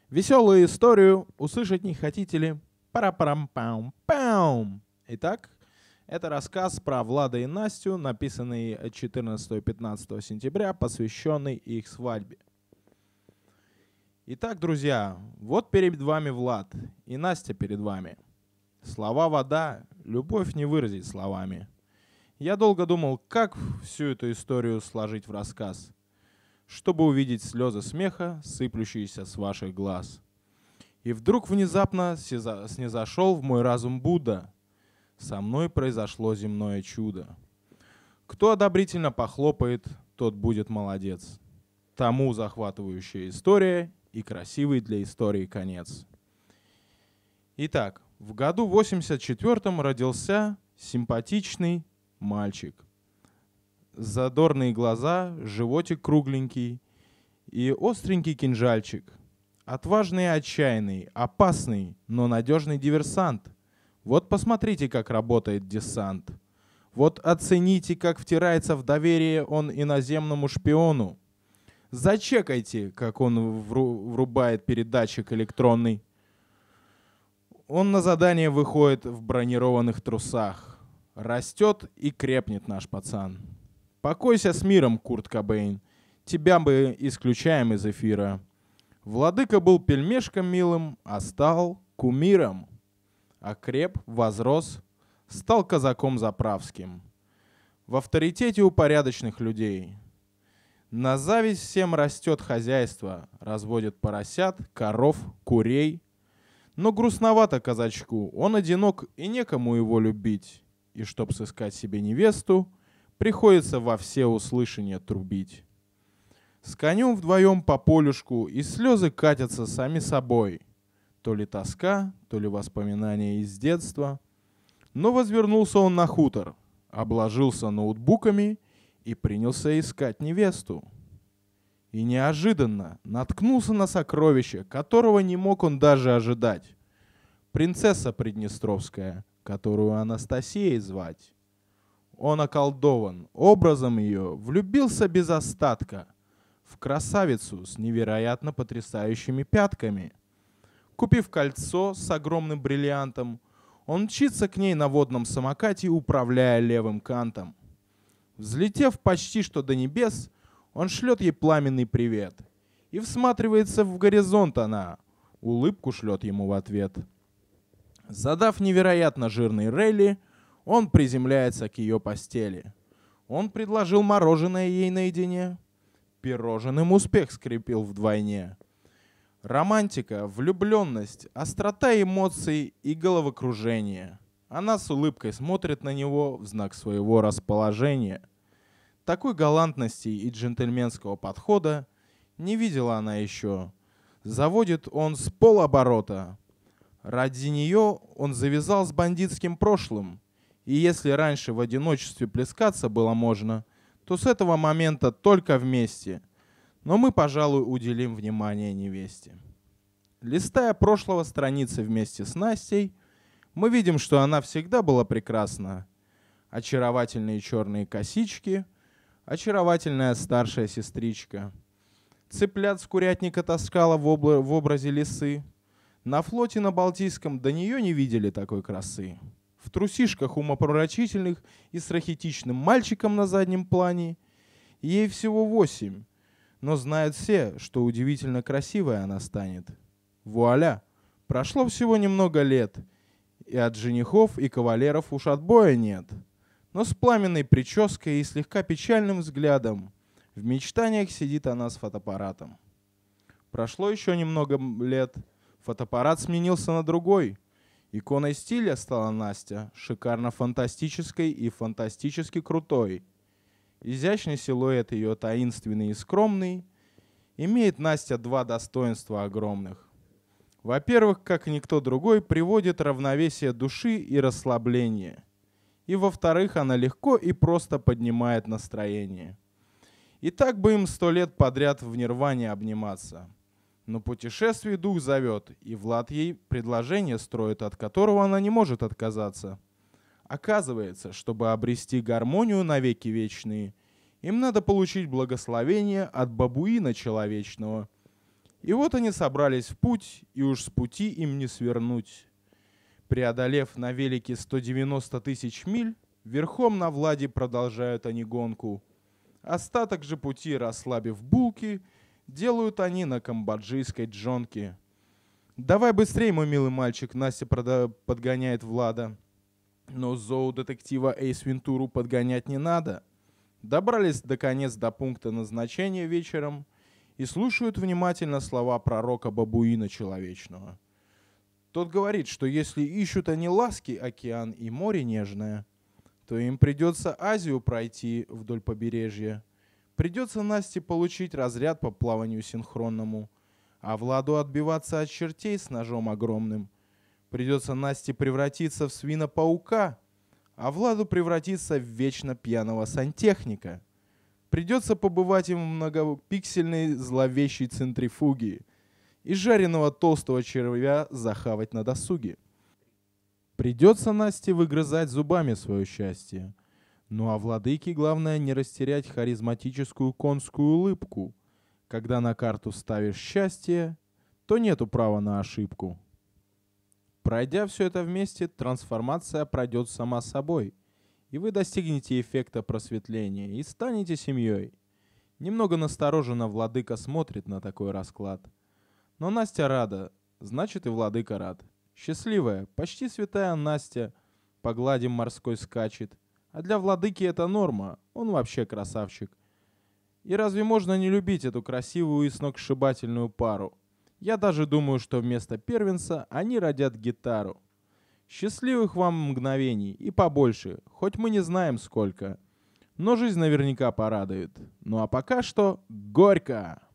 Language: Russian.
Веселую историю услышать не хотите ли? Пара-парам-пам-пам! Итак, это рассказ про Влада и Настю, написанный 14-15 сентября, посвященный их свадьбе. Итак, друзья, вот перед вами Влад и Настя перед вами. Слова вода, любовь не выразить словами. Я долго думал, как всю эту историю сложить в рассказ, чтобы увидеть слезы смеха, сыплющиеся с ваших глаз. И вдруг внезапно снизошел в мой разум Будда. Со мной произошло земное чудо. Кто одобрительно похлопает, тот будет молодец. Тому захватывающая история и красивый для истории конец. Итак, в году 84-м родился симпатичный мальчик. Задорные глаза, животик кругленький и остренький кинжальчик. Отважный и отчаянный, опасный, но надежный диверсант. Вот посмотрите, как работает десант. Вот оцените, как втирается в доверие он иноземному шпиону. Зачекайте, как он врубает передатчик электронный. Он на задание выходит в бронированных трусах. Растет и крепнет наш пацан. Покойся с миром, Курт Кобейн. Тебя бы исключаем из эфира. Владыка был пельмешком милым, а стал кумиром. Окреп, возрос, стал казаком заправским. В авторитете у порядочных людей. На зависть всем растет хозяйство. Разводит поросят, коров, курей. Но грустновато казачку, он одинок и некому его любить. И чтоб сыскать себе невесту, приходится во всеуслышание трубить. С конем вдвоем по полюшку, и слезы катятся сами собой. То ли тоска, то ли воспоминания из детства. Но возвернулся он на хутор, обложился ноутбуками и принялся искать невесту. И неожиданно наткнулся на сокровище, которого не мог он даже ожидать. Принцесса Приднестровская, которую Анастасией звать. Он околдован образом ее, влюбился без остатка в красавицу с невероятно потрясающими пятками. Купив кольцо с огромным бриллиантом, он мчится к ней на водном самокате, управляя левым кантом. Взлетев почти что до небес, он шлет ей пламенный привет. И всматривается в горизонт она, улыбку шлет ему в ответ. Задав невероятно жирный релли, он приземляется к ее постели. Он предложил мороженое ей наедине. Пирожным успех скрепил вдвойне. Романтика, влюбленность, острота эмоций и головокружение. Она с улыбкой смотрит на него в знак своего расположения. Такой галантности и джентльменского подхода не видела она еще. Заводит он с полоборота. Ради нее он завязал с бандитским прошлым. И если раньше в одиночестве плескаться было можно, то с этого момента только вместе. Но мы, пожалуй, уделим внимание невесте. Листая прошлого страницы вместе с Настей, мы видим, что она всегда была прекрасна. Очаровательные черные косички, очаровательная старшая сестричка. Цыплят с курятника таскала в образе лисы. На флоте на Балтийском до нее не видели такой красы. В трусишках умопророчительных и с рахитичным мальчиком на заднем плане. Ей всего 8, но знают все, что удивительно красивой она станет. Вуаля! Прошло всего немного лет, и от женихов и кавалеров уж отбоя нет. Но с пламенной прической и слегка печальным взглядом в мечтаниях сидит она с фотоаппаратом. Прошло еще немного лет, фотоаппарат сменился на другой. Иконой стиля стала Настя, шикарно фантастической и фантастически крутой. Изящный силуэт ее таинственный и скромный. Имеет Настя два достоинства огромных. Во-первых, как никто другой, приводит равновесие души и расслабление. И во-вторых, она легко и просто поднимает настроение. И так бы им 100 лет подряд в нирване обниматься. Но путешествие дух зовет, и Влад ей предложение строит, от которого она не может отказаться. Оказывается, чтобы обрести гармонию навеки вечные, им надо получить благословение от бабуина человечного. И вот они собрались в путь, и уж с пути им не свернуть. Преодолев на велике 190 тысяч миль, верхом на Владе продолжают они гонку. Остаток же пути, расслабив булки, делают они на камбоджийской джонке. «Давай быстрей, мой милый мальчик», — Настя подгоняет Влада. Но зоодетектива Эйс Вентуру подгонять не надо. Добрались наконец до пункта назначения вечером и слушают внимательно слова пророка бабуина человечного. Тот говорит, что если ищут они ласки, океан и море нежное, то им придется Азию пройти вдоль побережья. Придется Насте получить разряд по плаванию синхронному, а Владу отбиваться от чертей с ножом огромным. Придется Насте превратиться в свина-паука, а Владу превратиться в вечно пьяного сантехника. Придется побывать им в многопиксельной зловещей центрифуге и жареного толстого червя захавать на досуге. Придется Насте выгрызать зубами свое счастье. Ну а владыке главное не растерять харизматическую конскую улыбку. Когда на карту ставишь счастье, то нету права на ошибку. Пройдя все это вместе, трансформация пройдет сама собой, и вы достигнете эффекта просветления и станете семьей. Немного настороженно владыка смотрит на такой расклад. Но Настя рада, значит и владыка рад. Счастливая, почти святая Настя по гладям морской скачет. А для владыки это норма, он вообще красавчик. И разве можно не любить эту красивую и сногсшибательную пару? Я даже думаю, что вместо первенца они родят гитару. Счастливых вам мгновений и побольше, хоть мы не знаем сколько. Но жизнь наверняка порадует. Ну а пока что горько!